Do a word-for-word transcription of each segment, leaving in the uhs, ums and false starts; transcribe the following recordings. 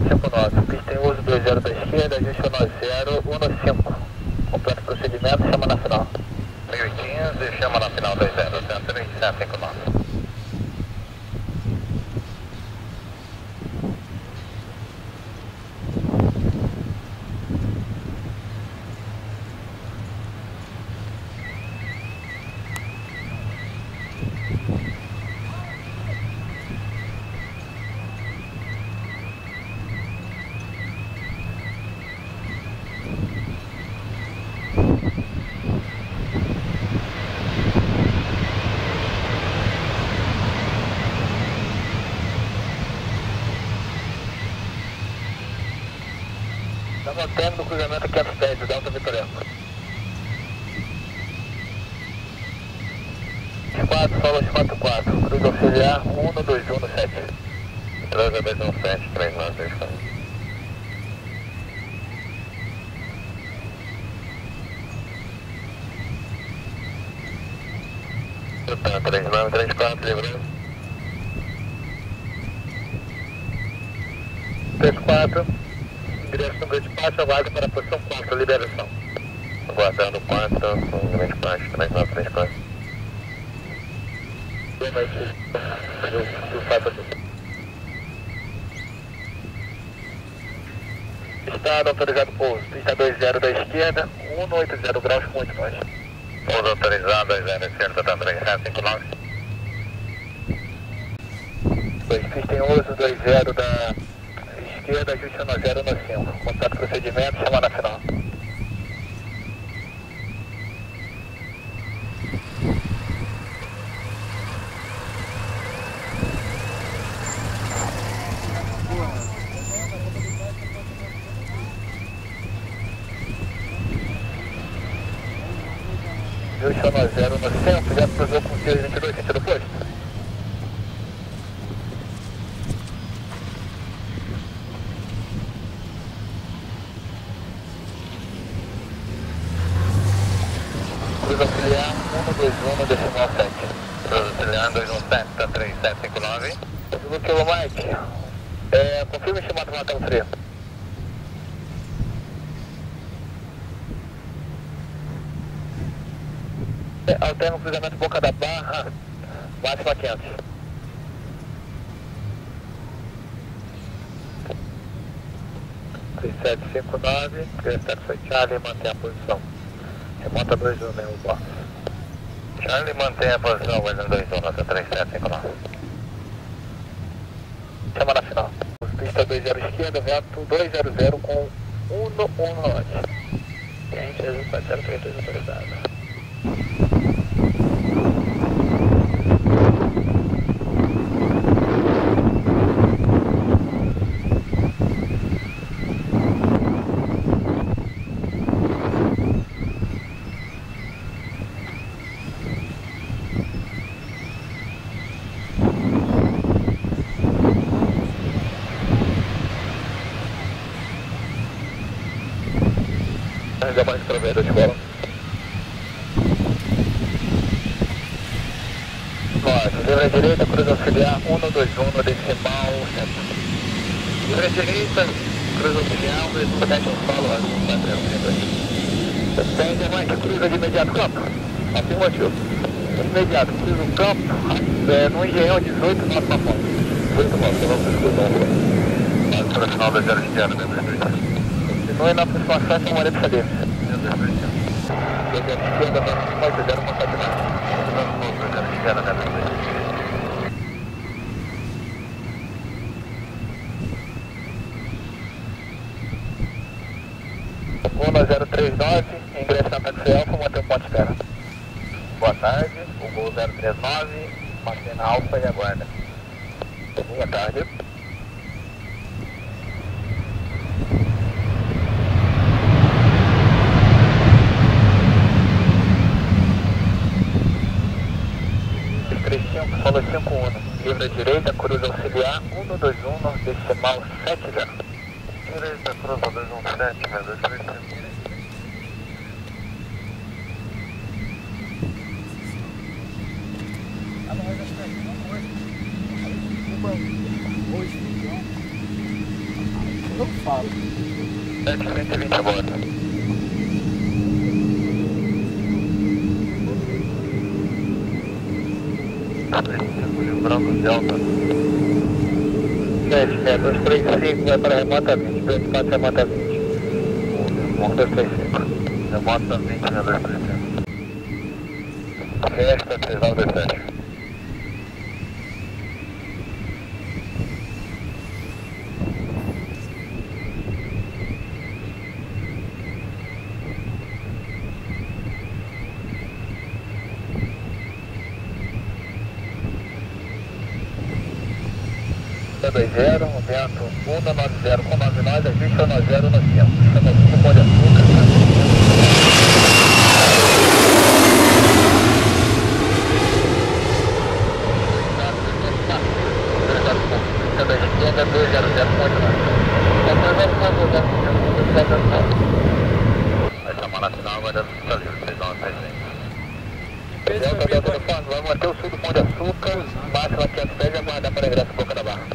cinco nove, pista em uso dois zero da esquerda, ajuste nove zero, um cinco. Completo procedimento, chama na final. mil e quinze, chama na final dois zero, cento e vinte e sete, cinco nove. Estamos tendo no cruzamento quinhentos e dez, do Delta Vitorino. quatro, Solos quatro quatro, cruz auxiliar um dois um sete. três dois um sete, três nove três quatro. três nove três quatro, livrando. três quatro. Ingresso no grande despacho, aguarda para a posição quatro, liberação. Aguardando quatro, no grande despacho, três nove três quatro. Estado autorizado pouso, pista dois zero da esquerda, um oito zero graus com oito nós. Pouso autorizado, dois zero esquerda, tá três sete cinco nove. Pista em uso, dois zero da esquerda, ajuste no zero no cinco. Contato procedimento, chama na final. Ajuste no zero no cinco, já cruzou com o vinte e dois sentido oposto. Cruz auxiliar um dois um decimal sete. Cruz auxiliar dois um sete, três sete cinco nove. Do quilo Mike, é, confirma o estimado do Natal Frio. É, alterna o cruzamento Boca da Barra, máxima quinhentos. três sete cinco nove, três sete foi Charlie, mantém a posição. Remonta dois um, né, o box. Charlie mantém a posição, William dois um, nota três sete cinco nove. Chama na final. Pista dois zero esquerda, vento dois zero zero com um um norte. Quente, resultado zero três dois autorizado. Já mais para ver a escola. Norte, livre à direita, cruz auxiliar um dois um, decimal centro. Livre à direita, cruz auxiliar um dois um sete, solo, Suspende, Mike, cruza de imediato campo. Afirmativo. Imediato, cruza o campo, é, no Engenhão dezoito, nosso na ponta. oito nove, vamos para o para final da zero esquerda, continue na aproximação com a Maria de Sadeira. Esquerda, oito zero, contato um zero três nove, ingresso na táxi Alfa, mantém o ponto externo. Boa tarde, o Gol zero três nove, mantém na Alfa e aguarda. Boa tarde. Solo cinco um, livre à direita, cruz auxiliar um dois um, decimal sete zero. Direita, cruz dois um sete, vai dois três cinco. Não falo. sete cento e vinte a bordo. Branco Delta. sete, é dois três cinco, vai para remota vinte, dois quatro remota vinte. um, dois três cinco. Remota vinte, né, dois três cinco. Festa, três nove dois sete. dois zero, vento um nove zero com nove nós, ajuste nove zero no céu. Estamos no Pão de Açúcar. Da esquerda, dois zero zero com oito nós. Vai chamar na final, vai dar tudo livre, três nove três cinco. Delta, Delta do Fano, vai manter o sul do Pão de Açúcar, máxima quinhentos pés e aguardar para ingresso Boca da Barra.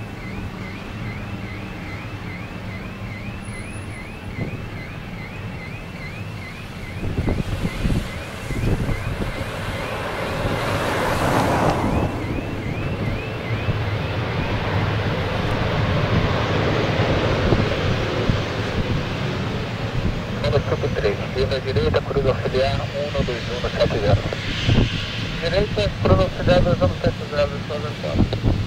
Curva direita, cruza auxiliar um dois um sete zero. Direita, cruza auxiliar dois um sete zero, só fora.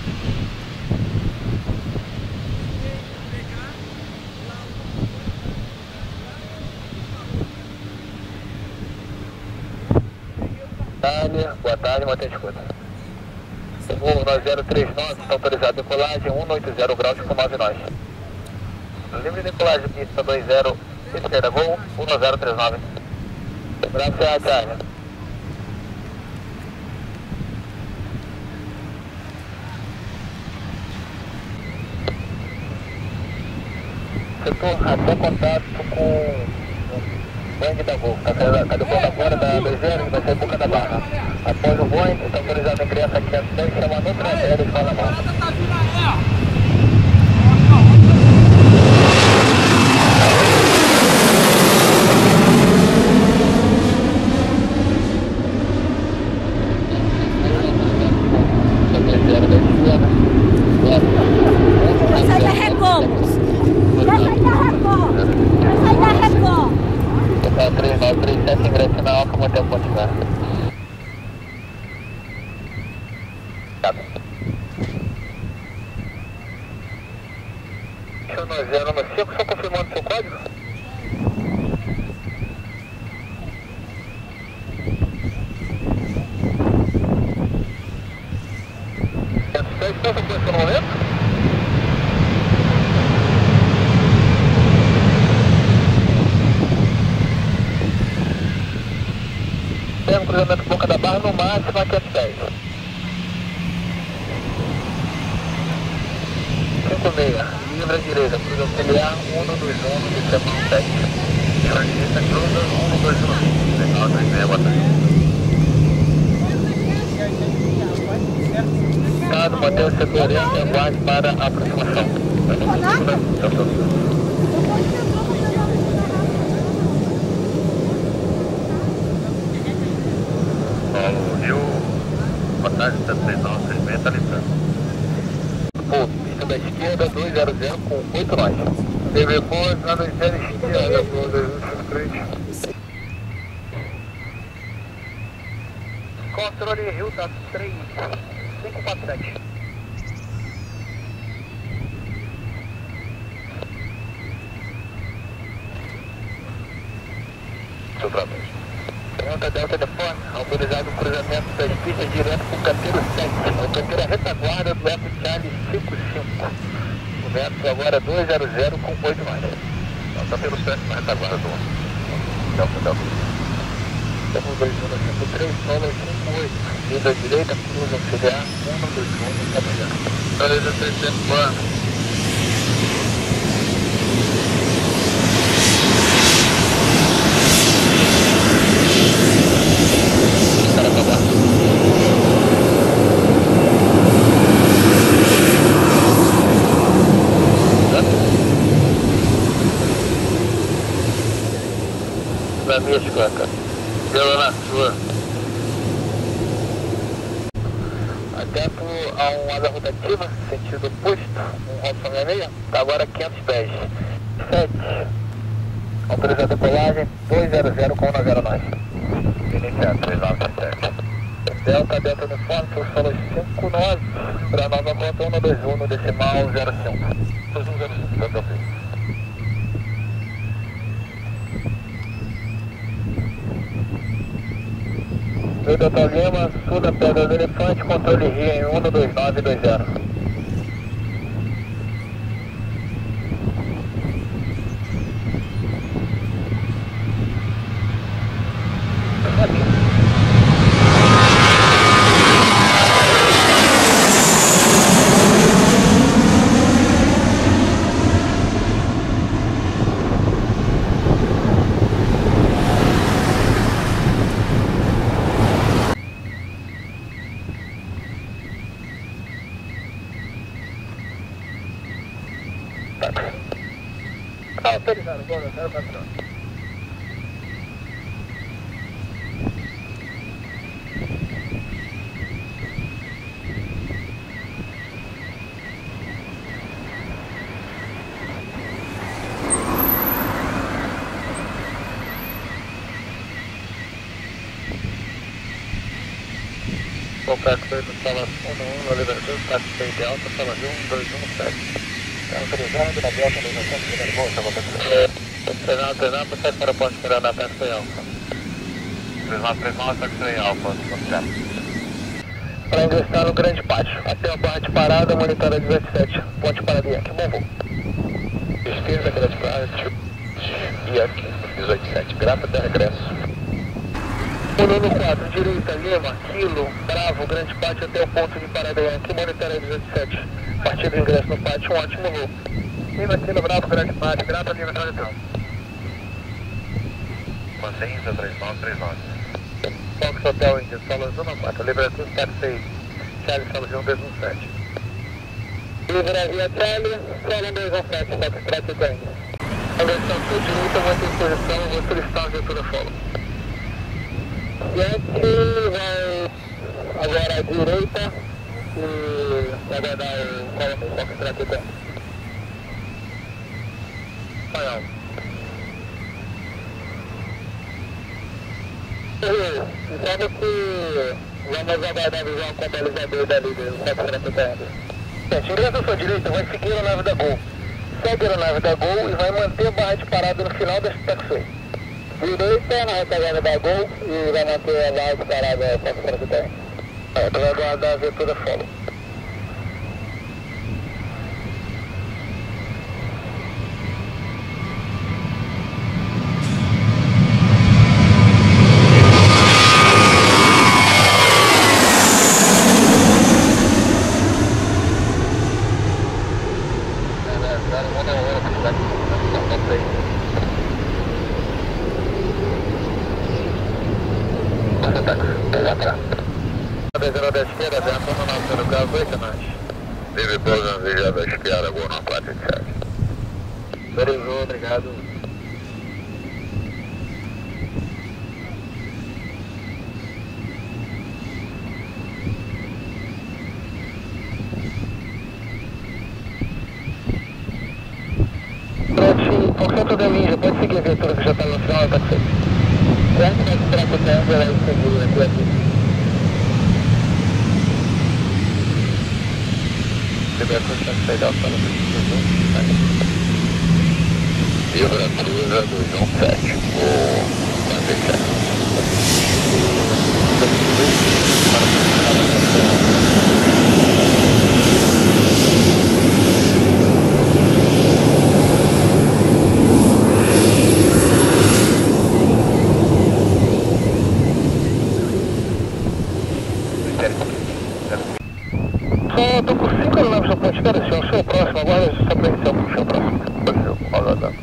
Itália, boa tarde, mantenha a escuta. Voo nove zero três nove, está autorizado decolagem um oito zero graus com nove nós. Livre decolagem, pista dois zero. Terceira, voo um zero três nove. Braço é a Itália. Setor até contato com o Boeing da Gol. Está depois agora da dois zero e vai ser Boca da Barra. Após o Boeing, está autorizado a criança aqui a dez, chamando outra aérea e fala a mão. Vai sair da Record. Vai sair da Record. Vai sair da Record. Tá três nove três sete, ingresso na Alfa, manter o ponto de guarda. Deixa eu no zero no cinco, só confirmando o seu código. Está no momento? Tem um cruzamento Boca da Barra no máximo aqui a dez. cinco seis, livre à direita, cruza auxiliar um dois um, de semana sete. Livre à direita, cruza um dois um. Legal, dois meia, boa tarde. Manter o setor e aguarde para a aproximação. Paulo Rio, boa tarde, três nove três seis, está limpando. Pô, pista da esquerda, dois zero zero com oito nós. T V Boas, na dois zero esquerda, dois um três. Controle Rio, tá três cinco quatro sete. Delta Delta telefone, autorizado o cruzamento das pistas direto com o canteiro sete. A canteira retaguarda do Eco Charlie cinco cinco. O metro agora dois zero zero com oito nós. Está pelo sete na retaguarda do Delta Delta. Estamos dois um cinco três, solo cinco oito. Vindo à direita, cruza auxiliar um dois um, sete zero. Beleza, trezentos, boa. na minha esquadra. Pela na sua. Atento a uma asa rotativa, sentido oposto, um Rosso sessenta e seis, tá agora quinhentos pés. sete. Autorizada a decolagem, dois zero zero com um zero nove. Iniciado, três nove sete. Delta, Delta Uniforme, por solo cinco nove, para nova conta um dois um no decimal zero cinco. dois um zero cinco, Delta Free. Rio Delta Lima, sul da Pedra do Elefante, controle Rio em um dois nove dois zero. Autorizado, bora, zero patrão. Complexo dois do sala um um, no Libertador, táxi de alta, sala um dois um sete. Autorizado na Delta, ligação de primeiro voo, estava acontecendo. Treinado, treinado, processo para ponte esperar na táxi alfa. três nove três nove, táxi alfa, para ingressar no grande pátio, até a barra de parada, monitora dezoito sete, ponte para Bianchi, bom voo. Esquerda, grande pátio, Bianchi, dezoito sete, grata até regresso. Uno quatro, direita, Lima, Kilo, Bravo, grande pátio até o ponto de parada Bianchi, monitora dezoito sete. Partido de ingresso no pátio, um ótimo voo. Lima, Kilo, Bravo, grande pátio, grata, Lima, transição. Mantenha-se três nove três nove. Fox Hotel Índia, Solas um quatro, Liberatura quatro seis, Charlie Solas um dois um sete. Libra via Charlie, Solas um dois um sete, Fox três Hotel Índia. Conversão sul direita, mantém posição, vou solicitar a viatura follow. sete vai agora à direita e vai aguardar o colo Fox três Hotel Índia. Espanhol. Sabe que vamos aguardar a visão com o balizador dali do Fox três Hotel Índia. Gente, ingressa à sua direita, vai seguir a nave da Gol. Segue a nave da Gol e vai manter a barra de parada no final desse taxi. Direita na retaguarda da Gol e vai manter a barra de parada Fox três Hotel Índia. É, tu vai aguardar a viatura follow. Da esquerda, dentro no nosso lugar, oito mais. Vive pousa, desviado da esquerda, boa no quatro sete. Autorizou, obrigado. Pronto, por centro da linha, pode seguir a viatura que já está no final, tá certo. Certo, vai esperar que o tempo vai seguir aqui aqui. Liberatura sai da sala Liberatura dois um sete, o quarenta e sete. Só tô com cinco aeronaves na ponte, cara, se é o seu próximo, agora só para iniciar o seu próximo. Olha lá.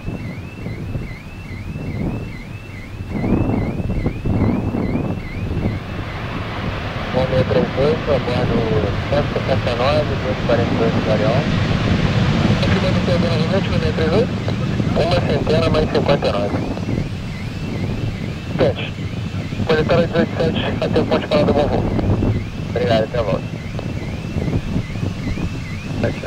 Bom, meia trinta e oito, aguardo cento e sessenta e nove, duzentos e quarenta e dois do Varial. Aqui vai ter novamente no meia trinta e oito, uma centena mais cinquenta e nove. sete. Monitora dezoito sete, até o ponto de parada, bom voo. Obrigado, até a volta. sete.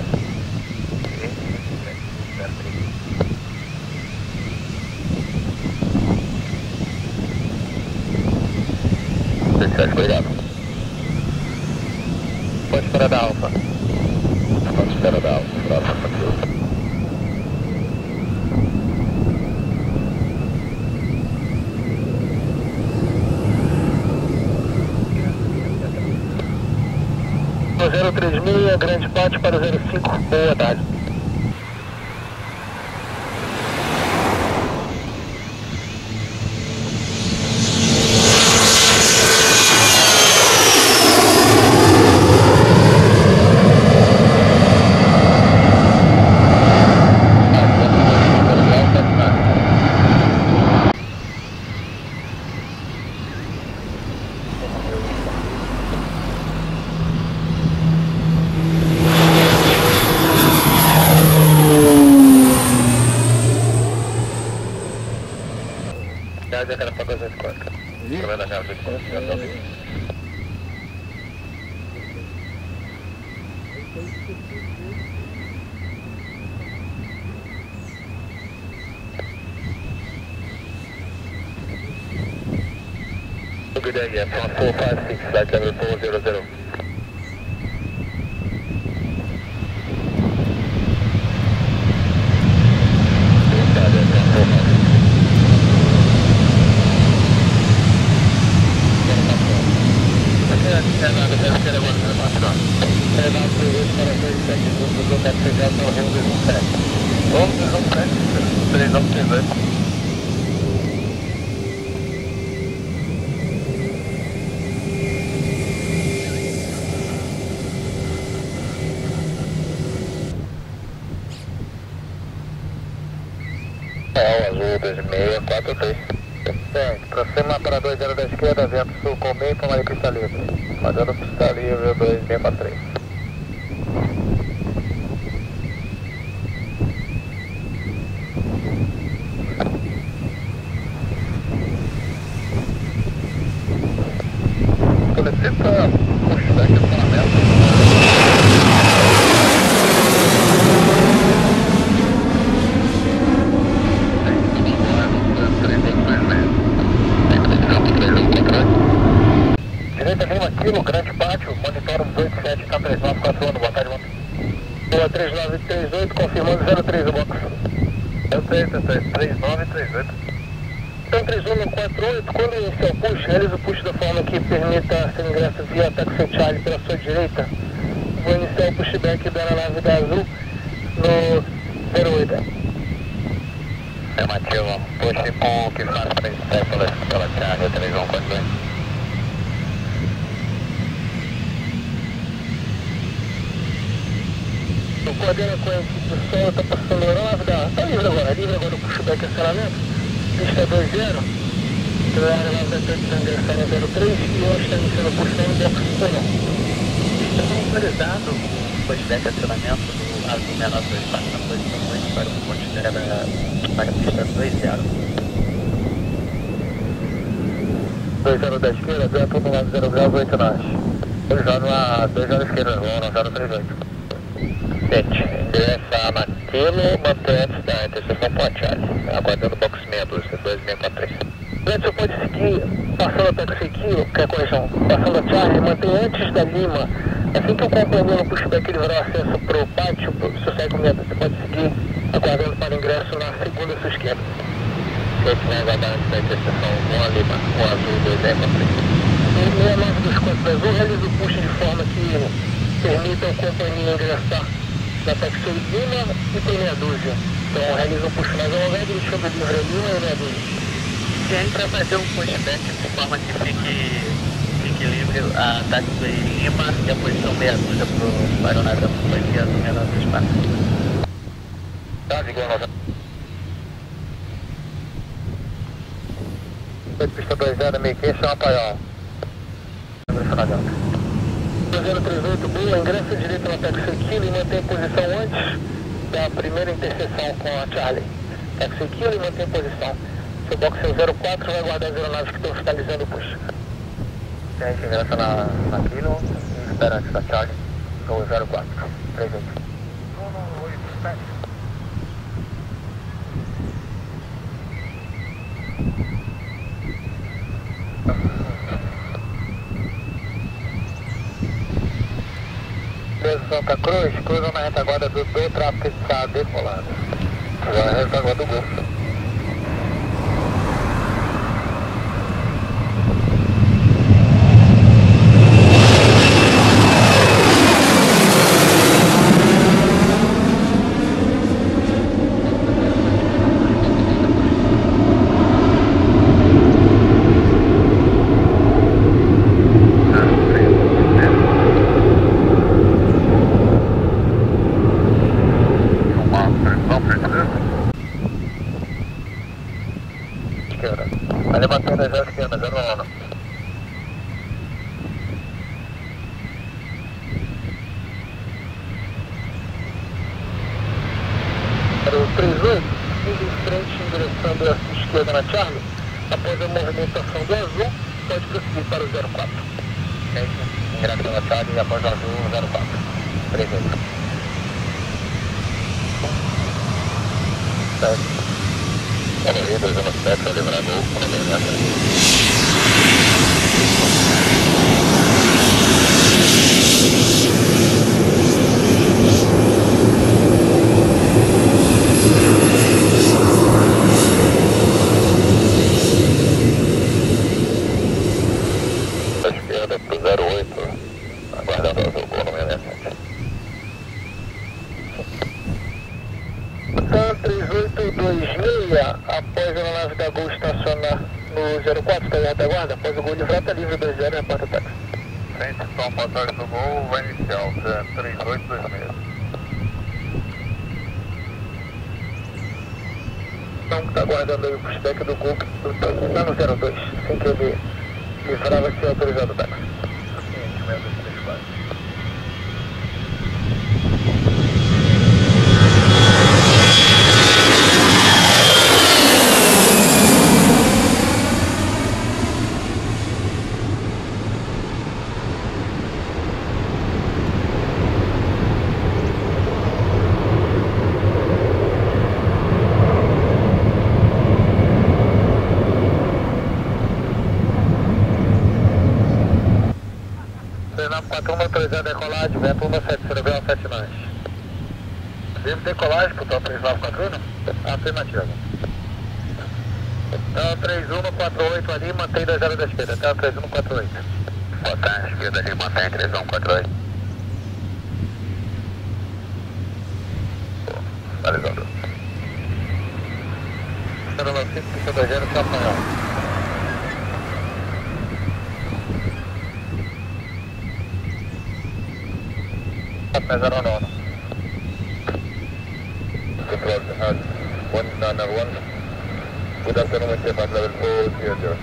Obrigado. Pode esperar da Alfa. Pode esperar da Alfa. Da Alfa Patriota. zero três seis, Grande Pátio para zero cinco, boa tarde. Era para duzentos e quatro. Vai dar duzentos e quatro. Good day, yeah, from four five six, flight level four zero zero. Azul dois seis quatro três. Para cima para dois zero da esquerda, vento sul com meio para uma pista livre. Fazendo pista livre dois seis quatro três. Solicita pushback do parlamento. Quilo, Grande Pátio, monitora dezoito sete, está três nove quatro um, boa tarde, mano. Boa três nove três oito, confirmando zero três o box. zero três, três nove três oito. Então três um quatro oito, quando iniciar o push, realiza o push da forma que permita seu ingresso via Taxi Charlie pela sua direita. Vou iniciar o pushback da aeronave da Azul no zero oito. Afirmativo, push com o que faz três sete pela, pela Charlie três um quatro dois. Coordena com a equipe do solo, está passando a aeronave, está livre agora, livre agora o pushback acionamento, pista dois zero, a aeronave da Tante ingressar na zero três e hoje está iniciando o push no box um. Está autorizado o pushback acionamento do Azul menor dois quatro na posição dois para o ponto de espera para a pista dois zero. dois zero da esquerda, vento no lado zero graus oito nós. dois zero na dois zero esquerda, vamos no zero três oito. Ingressa na Kilo, mantém antes da interseção Ponte Charlie, aguardando o box meia dúzia, dois seis quatro três. Você pode seguir passando a Taxi Kilo, que é a correção, passando a Charlie, mantém antes da Lima. Assim que o companheiro no pushback ele virar acesso para o pátio, se você segue com medo, você pode seguir aguardando para o ingresso na segunda sua esquerda. Você vai aguardar antes da interseção com a Lima, com a Azul dois seis quatro três. E meia nove dos quatro Azul realiza o push de forma que permita ao companheiro ingressar na Taxi Lima e tem meia dúzia. Então realiza um push mais alongado, deixando livre a Lima e meia dúzia. E aí para fazer um pushback de forma que fique, fique livre a Taxi Lima e a posição meia dúzia para o aeronave da companhia do menor do espaço. Tá, igual nós. Pista dois zero, meio que chama Paiol. zero três oito, boa, ingressa direito na Taxi Kilo e mantém posição antes da primeira interseção com a Charlie. Taxi Kilo e mantém posição. Seu box é o zero quatro, vai aguardar as aeronaves que estão finalizando o push. A gente ingressa na, na Kilo e espera antes da Charlie, no zero quatro, presente. Santa Cruz, cruza na retaguarda do, do tráfego que está decolado. Já na retaguarda do Golfo. Ali batendo a zero esquerda, zero nono. Era o trinta e oito, indo em frente em direção da esquerda na Charlie. Após a movimentação do azul, pode prosseguir para o zero quatro. Em direção da Charlie, após o azul, zero quatro. Presente. Certo. Cavaleiro dois anos sete, para livrar gol, para livrar a esquerda para o zero oito, aguardando o azul, gol no sessenta e sete. três oito dois seis, após a aeronave da Gol estacionar no zero quatro, está em retaguarda, após o Gol livrar, está livre dois zero, repórter táxi. Frente, som, passagem do Gol, vai inicial, três oito dois seis. Então, está aguardando aí o pushback do Gol, está no zero dois, assim que ele livrar vai ser autorizado o táxi. Ciente, meio dois três quatro. quatro um autorizado a decolagem, vento um sete zero um sete nove. Vive decolagem para o três nove quatro um? Afirmativa. Então três um quatro oito ali, mantém dois zero da esquerda, até o três um quatro oito. Botar a esquerda ali, mantém três um quatro oito. Finalizando. Número nove cinco cinco dois zero, Capanhão. zero nove. Control has one nine one. Good afternoon, Mister Flight level four zero zero.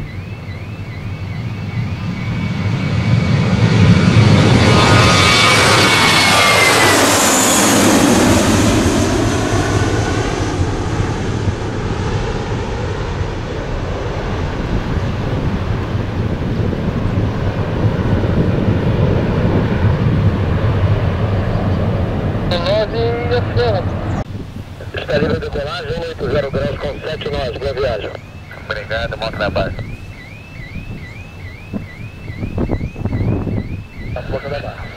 Está livre de decolagem, oito zero graus com sete nós, boa viagem. Obrigado, monte na base. A porta da barra.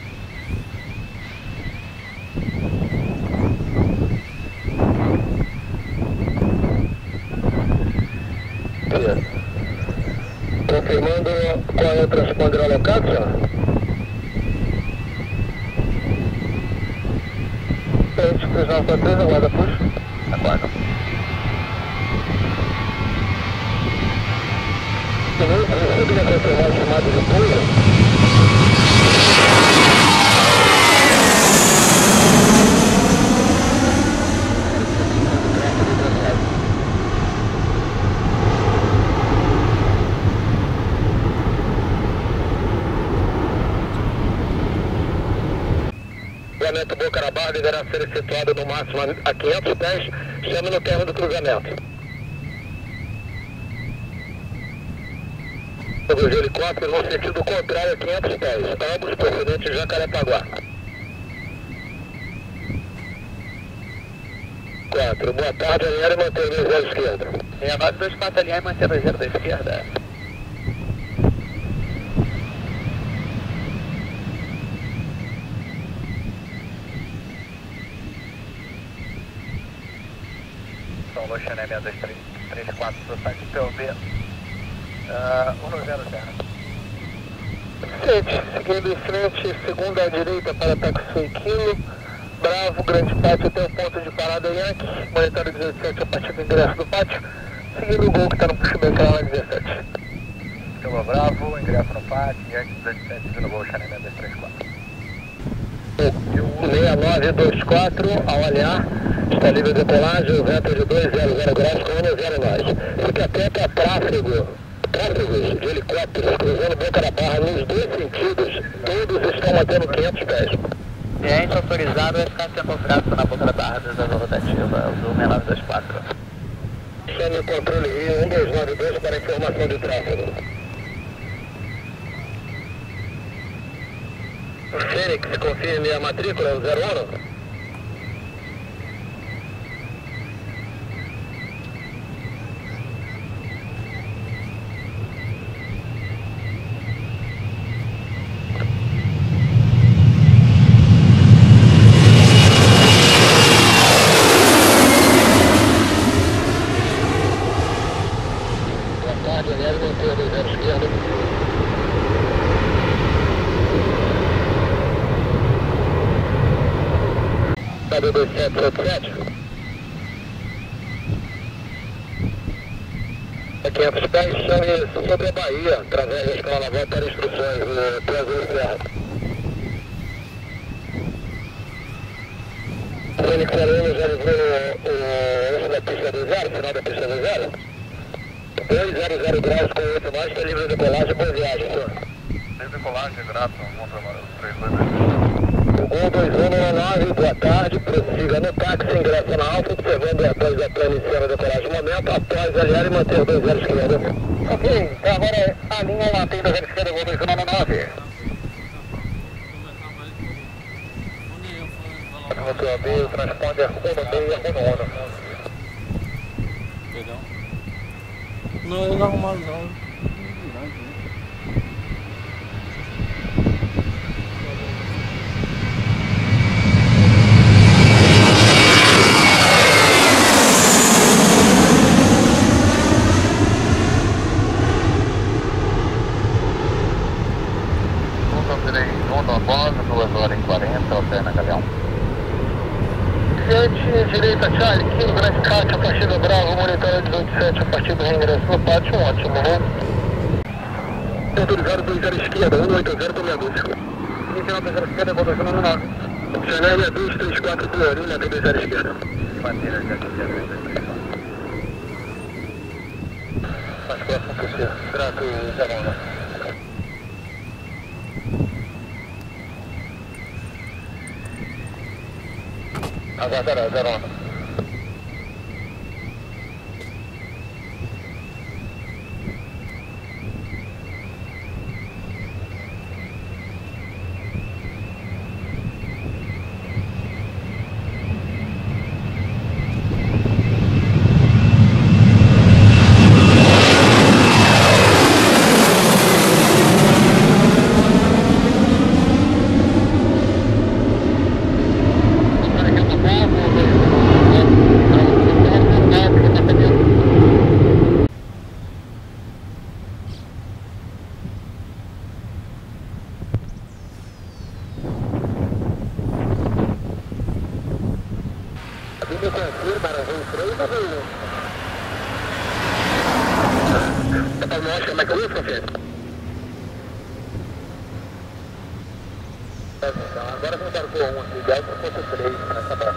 Confirmando qual é o transponder alocado, senhor? Frente, cruzar para três, aguarda push. Aguarda. Você queria confirmar a chamada de pouso? Cruzamento Boca na Barra deverá ser efetuado no máximo a quinhentos pés, chame no termo do cruzamento. Os helicópteros no sentido contrário a quinhentos pés, ambos procedentes de Jacarepaguá. quatro, boa tarde, alinhar e manter o zero esquerda. seis nove dois quatro, alinhar e manter o zero da esquerda. São Luís, Chané seis dois três três quatro, do site P O B. um zero zero. Sete, seguindo em frente, segunda à direita para táxi Quilo, Bravo, grande pátio até o ponto de parada Yankee, monitor dezessete a partir do ingresso do pátio, seguindo o gol que está no puxamento lá dezessete. Kilo Bravo, ingresso no pátio, Yankee dezessete, seguindo o gol, Chané seis dois três quatro. seis nove dois quatro, ao alinhar, está livre de decolagem, o vento de dois zero zero graus com um zero nós. Fique atento a tráfego. Tráfegos de helicópteros cruzando Boca da Barra nos dois sentidos, todos estão mantendo quinhentos pés. Cliente autorizado a ficar temporário na Boca da Barra da rotativa, o seis nove dois quatro. Chame o controle Rio um dois nove dois para informação de tráfego. Fênix, confirme a matrícula, zero um. dois sete sete sete. A quinhentos pés, chame sobre a Bahia, através da escola Naval para instruções do Trânsito Serra. O helicóptero já livrou o eixo da pista do zero, final da pista do zero. dois zero zero graus com oito mais, está livre de decolagem, boa viagem, senhor. Livre de decolagem, grato, três dois dois. um dois um nove, boa tarde, prossiga no táxi, ingressa na Alfa, observando após a plana inicial da decolagem momento, após alinhar e manter os dois zero esquerda. Ok, então agora a linha mantém dois zero esquerda, vou dois um nove. Você abriu, transponder um meio, um um. Perdão? Não, eu não arrumaram não. duas horas e quarenta, alterna Galeão. sete, direita, Charlie, Kilo, grande pátio, a partir do Bravo, monitor dezoito sete, a partir do reingresso no pátio, um ótimo, né? Autorizado dois zero esquerda, um oito zero para minha busca. Inicial dois zero esquerda, vou dois um nove. Janela dois três quatro, Florina, dois zero esquerda. Maneira, já que já dois três quatro. Mais próximo possível, trato Zamona. Aguardará, zero um. Agora vamos dar o um aqui, dez ponto três nessa barra.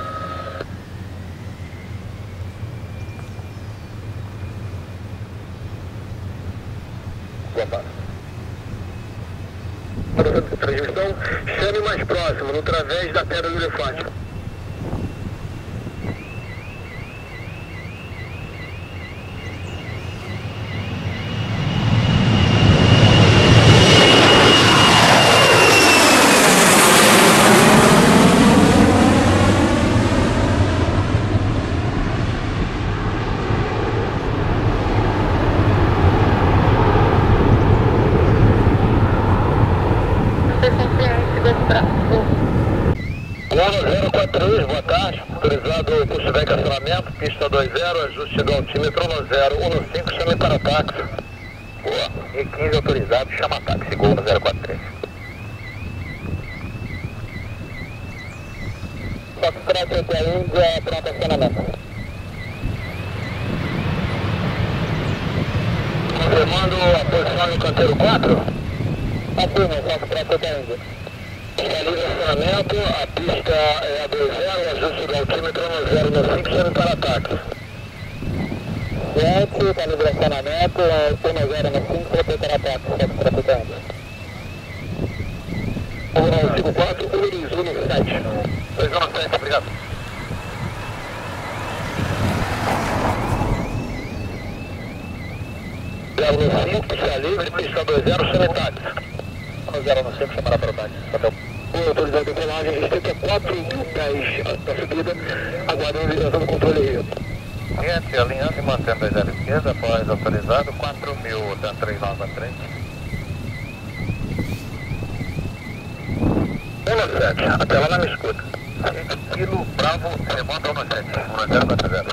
Boa barra. Transmissão, chame mais próximo, no través da Pedra do Elefante. do pushback acionamento, pista dois zero, ajuste do altímetro no zero um cinco, chame para táxi. Boa, E quinze autorizado, chama táxi, Gol no zero quatro três. Foxtrot até a Índia, pronto acionamento. Confirmando a posição no canteiro quatro? Afirma, Foxtrot até a Índia. Está livre acionamento, a pista é a dois zero, ajuste do altímetro no zero um cinco, chame para ataque. Ciente, está livre acionamento, um zero um cinco, chame para ataque, Foxtrot até a Índia. um cinco quatro, um sete. dois um sete, obrigado. zero um cinco, está livre, pista dois zero, chame táxi. um zero um cinco, chamará para o táxi. O autorizado de decolagem, restrita quatro mil pés da subida, aguardando a liberação do controle Rio. Gente, alinhando e mantendo a zero esquerda, após autorizado, quatro mil, da três nove a três. um sete, até lá não me escuta. Kilo Bravo, remonta um sete, um zero quatro zero.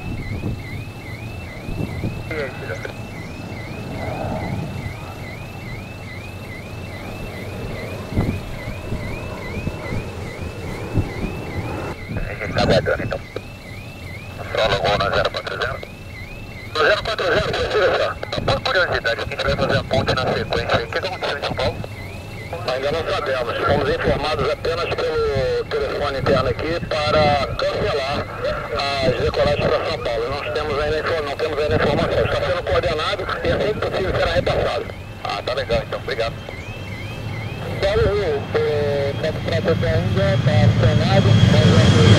E aí, filha? Está aguardando então. Solo Gol no zero quatro zero. No zero quatro zero, precisa só. Por curiosidade, a gente vai fazer a ponte na sequência. O que aconteceu em São Paulo? Ainda não sabemos. Fomos informados apenas pelo telefone interno aqui para cancelar as decolagens para São Paulo. Nós temos ainda, não temos ainda informação. Está sendo coordenado e assim que possível será repassado. Ah, tá legal então. Obrigado. Paulo Rio, o Campo Prato da Índia está acionado.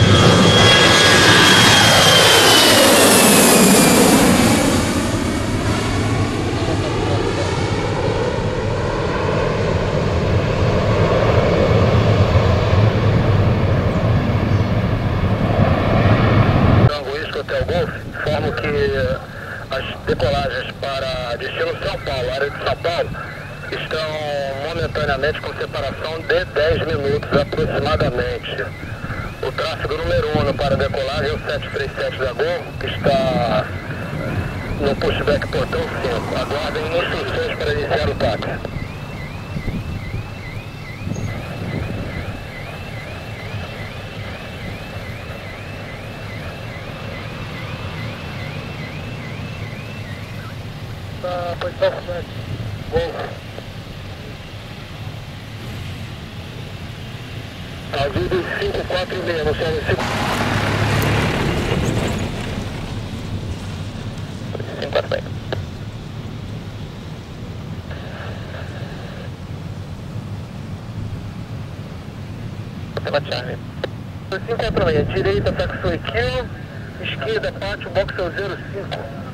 Informo que as decolagens para destino São Paulo, área de São Paulo, estão momentaneamente com separação de dez minutos aproximadamente. O tráfego número um para decolagem é o sete três sete da Gol, que está no pushback portão cinco. Aguardem instruções para iniciar o táxi. Na posição sete. Gol. Ajuda cinco quatro seis, no solo cinco. cinco quatro seis. Pela Charlie. cinco quatro seis, direita, taxou Equilo, esquerda, pátio, box é o zero cinco.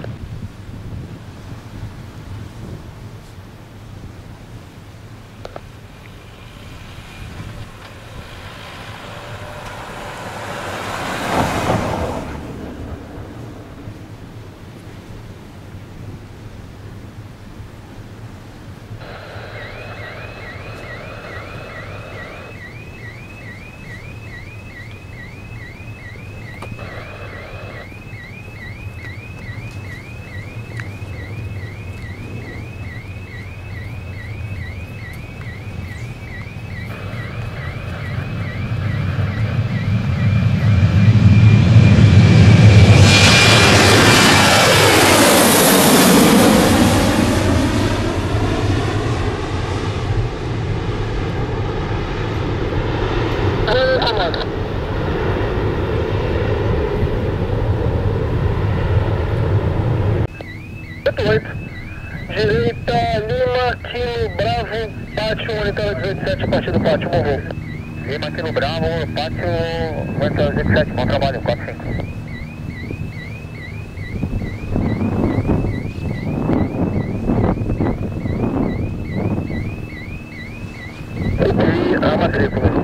Direita, Lima, Kilo, Bravo, Pátio, monitor dezoito sete, partido Pátio, morreu. Lima, Kilo Bravo, Pátio, monitor dezoito sete, bom trabalho, quatro cinco. E a matrícula.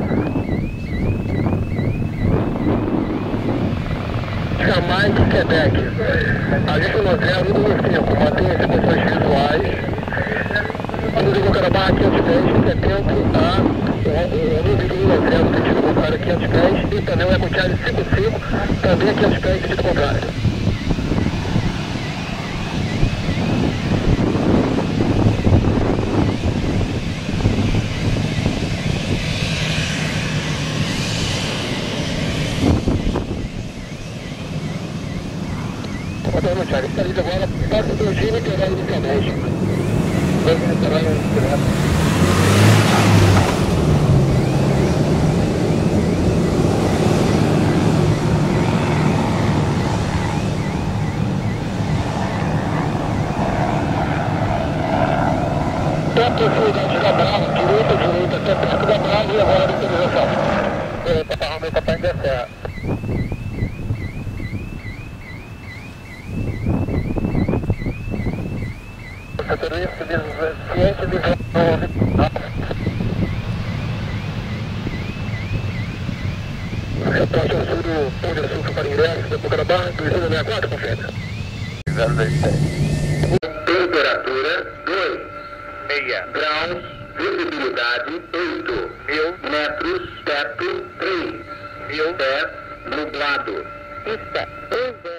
Jamaica, Quebec. Ajuste no zero um cinco, mantenha as posições visuais. Cruzeiro Bucarabá, quinhentos e dez, setenta a onze linha zero, sentido contrário, quinhentos e dez, e também o Eco Charlie cinquenta e cinco, também quinhentos e dez, sentido contrário. Comandante Charlie, está lindo agora, passa do Gino e terá inicialmente. Vamos entrar no direto. Até a proximidade da Brava, direita, direita, até perto da Brava e agora a autorização. Direita para aumenta para Inglaterra. O motorista ciente de reporte ao sul do Pão de Açúcar para ingresso da Bucarabá, duzentos e sessenta e quatro, confere. zero dois sete. Temperatura dois. Meia. Graus. Visibilidade oito. Mil. Metros. Teto três. Mil. Dez. Nublado. Pista.